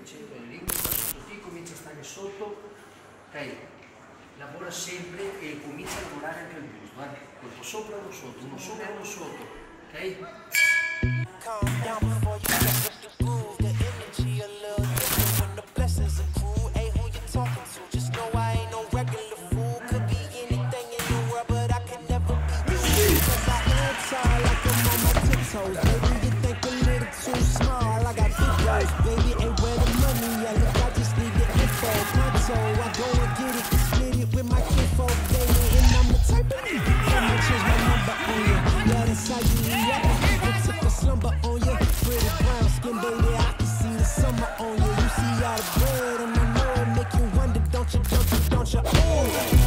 centro del ring, sotto T, comincia a stare sotto, ok? Lavora sempre e comincia a lavorare anche il boost, guarda, colpo sopra uno sotto, uno sopra uno sotto, ok? Calm down before you step up the groove. The energy a little different when the blessings accrue. Ain't who you talking to, just know I ain't no regular fool. Could be anything in the world, but I can never be you. Cause I am tall like I'm on my tiptoes. Baby, you think a little too small. I got big goals, baby, ain't where the money at. Look, I just need the info. Pronto, I go and get it, split it with my kinfolk, baby. And I'm the type of nigga I'ma change my number on you. Yeah, that's how you react. Slumber on you, pretty brown skin, baby. I can see the summer on you. You see all the bread, and I know it make you wonder, don't you, don't you, don't you? Oh.